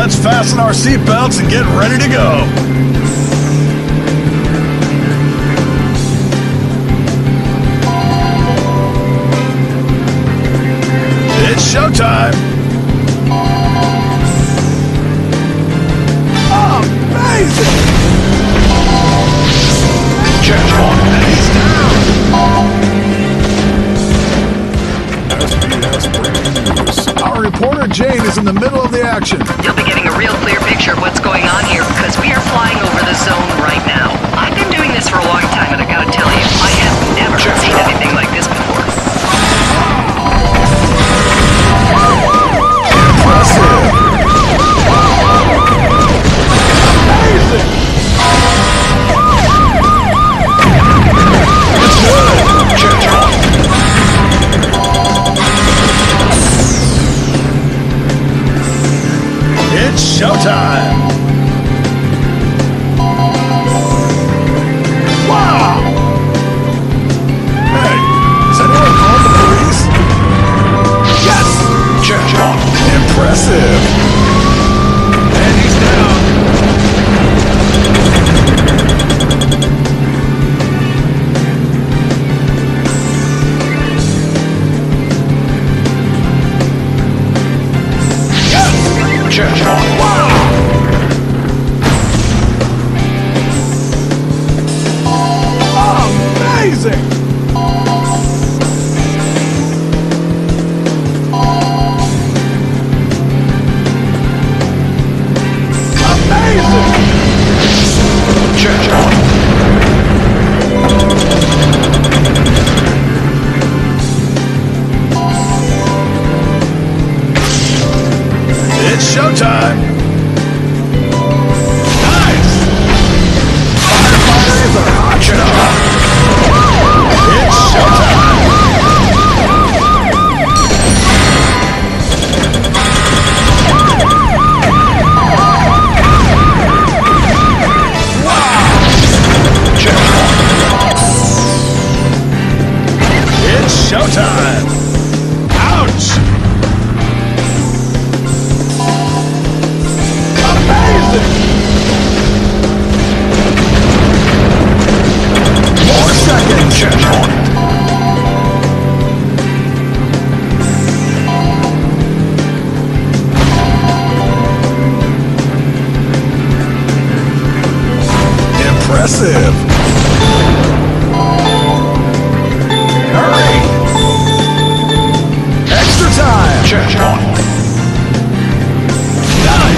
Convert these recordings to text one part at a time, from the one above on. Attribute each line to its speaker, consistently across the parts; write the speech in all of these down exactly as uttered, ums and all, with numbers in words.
Speaker 1: let's fasten our seatbelts and get ready to go. It's showtime. Amazing! Check on. He's down. Our reporter Jane is in the middle of the action.
Speaker 2: You'll be getting a real clear picture of what's going on here because we are flying over the zone right now. I've been doing this for a long time, and I gotta tell you, I have never seen anything like this before.
Speaker 1: Impressive! Amazing! It's good! Check on. It's showtime! Wow! Hey, is anyone calling the police? Yes! Check on. Impressive! And he's down! Yes! Check on. Wow! Amazing! Amazing! Check on. It's showtime! Nice! Firefighters are hot shot! It's showtime! It's showtime! Ouch! Amazing! More seconds! Check on. Impressive! Hurry! Extra time! Check on. Nine!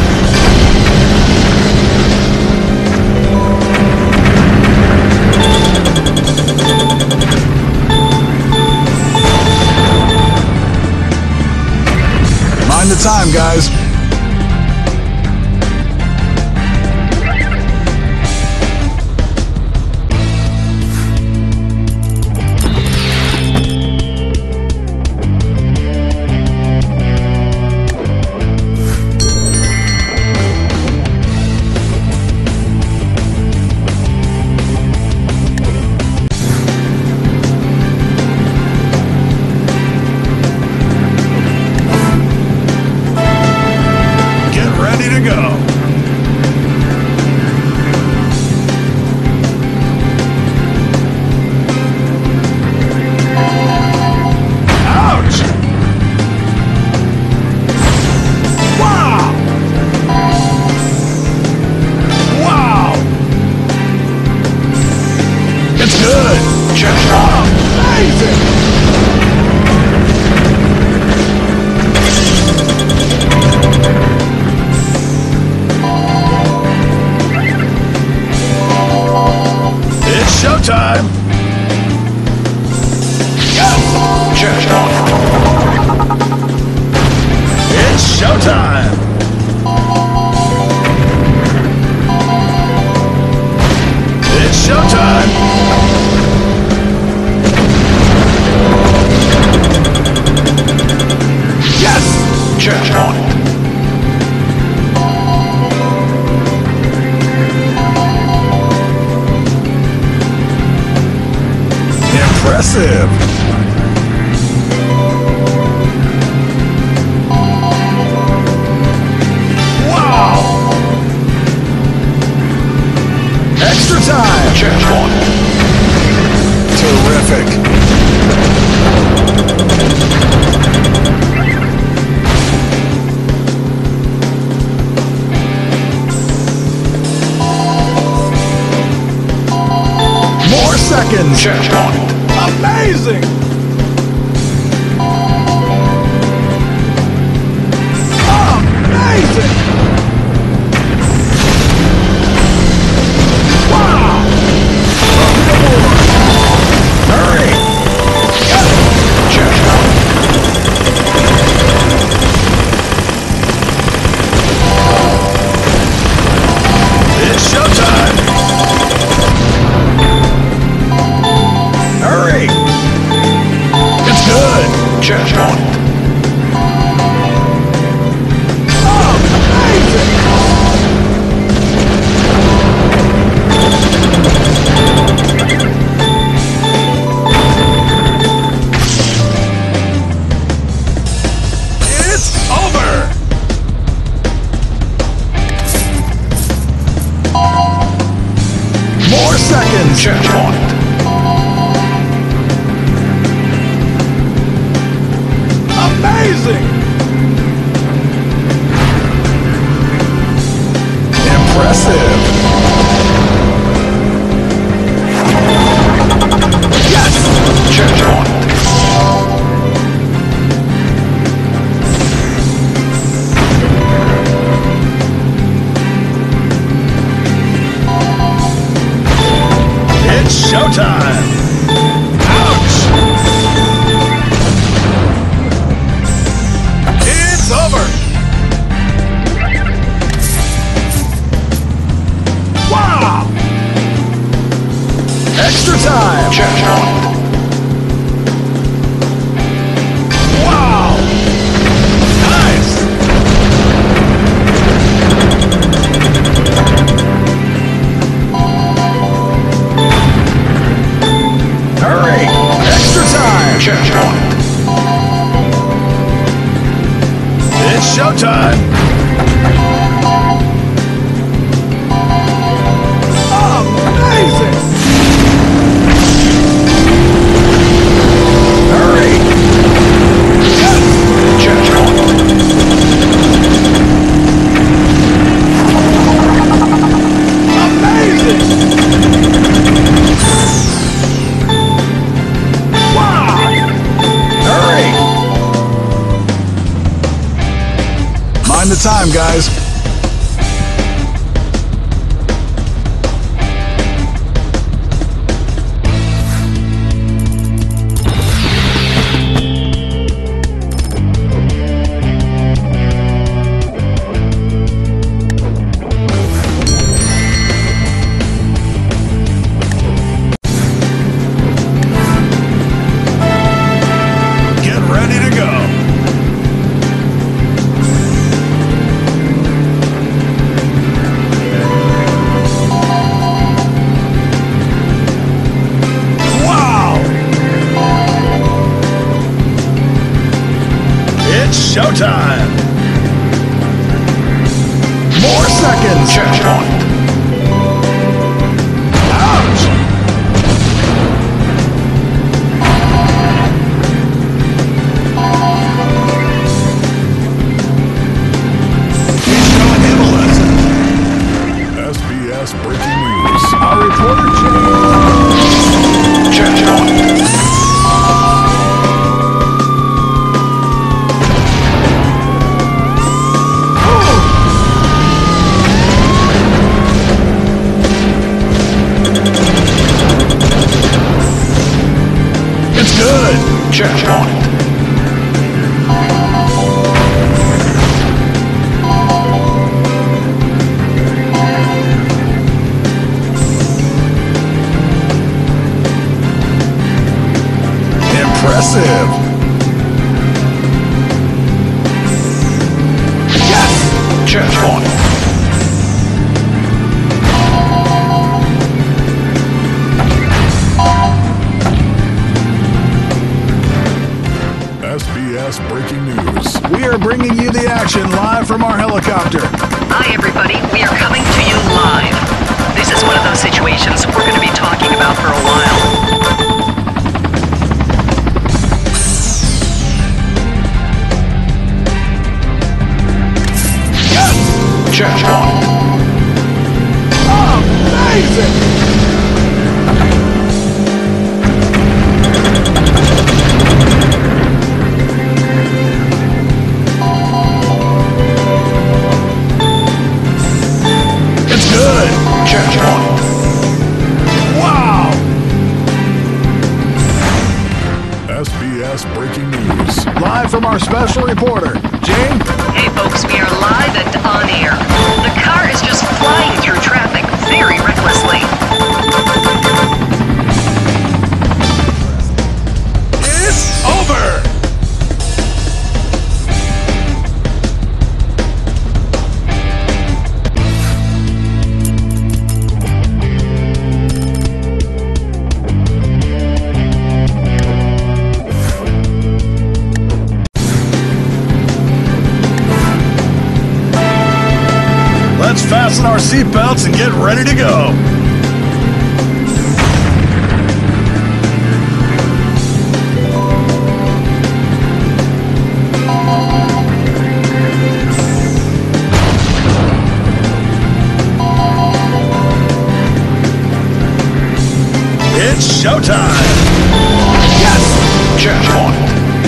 Speaker 1: Mind the time, guys. Showtime! Yes! Check on. It's showtime! It's showtime! Yes! Check on. Impressive! Wow! Terrific. More seconds. Checkpoint. Amazing. Amazing. Wow. Hurry. Yes. Checkpoint. It's showtime. Hurry. It's good. Checkpoint. Oh, amazing. It's over. More seconds. Checkpoint. Amazing. Impressive. Yes. Checkpoint. It's showtime. Ouch. It's over. Wow. Extra time. Checkpoint. Wow. Nice. Hurry. Extra time. Checkpoint. It's showtime. Amazing. Hurry. Yes. Checkpoint. Amazing. Wow. Hurry. Mind the time, guys. Get ready to go. Wow! It's showtime. More seconds. Checkpoint. Ouch! He's showing him a lesson. S B S breaking news. Our reporter changed. Checkpoint. It's good. Checkpoint. Impressive. Yes. Checkpoint. S B S breaking news. We are bringing you the action live from our helicopter.
Speaker 2: Hi, everybody. We are coming to you live. This is one of those situations we're going to be talking about for a while.
Speaker 1: Checkpoint. Amazing! Good. Checkpoint. Wow. S B S breaking news. Live from our special reporter, Jane.
Speaker 2: Hey folks, we are live and on air. The car is just flying through traffic very recklessly.
Speaker 1: It's over. Let's fasten our seatbelts and get ready to go. It's showtime. Yes! Checkpoint.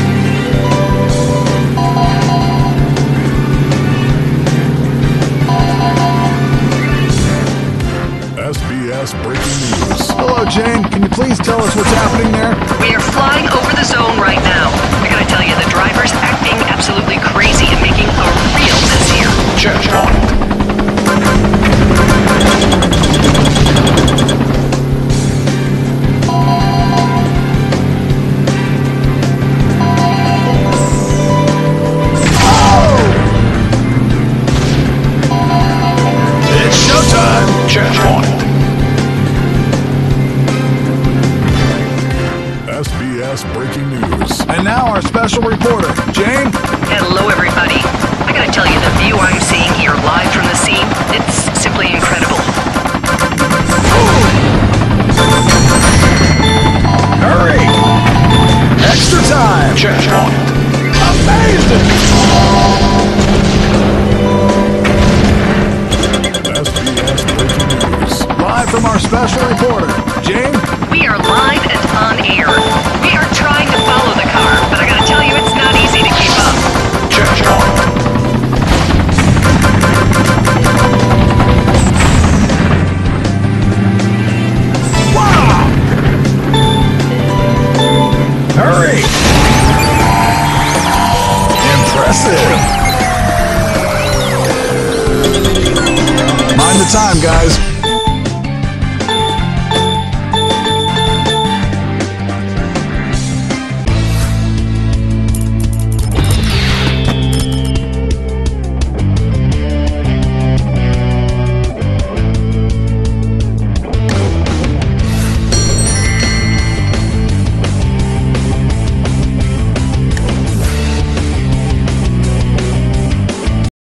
Speaker 1: S B S breaking news. Hello, Jane. Can you please tell us what's happening there?
Speaker 2: We are flying over the zone right now. I gotta tell you, the driver's acting absolutely crazy and making a real mess here.
Speaker 1: Checkpoint. Checkpoint. S B S breaking news. And now our special reporter, Jane.
Speaker 2: Hello, everybody. I gotta tell you, the view I'm seeing here live from the scene, it's simply incredible.
Speaker 1: Hurry! Extra time! Checkpoint. Amazing! S B S breaking news. Live from our special reporter, Jane.
Speaker 2: We are live and on air. We are trying to follow the car, but I gotta tell you, it's not easy to keep up.
Speaker 1: Checkpoint. Wow! Hurry! Impressive! Mind the time, guys.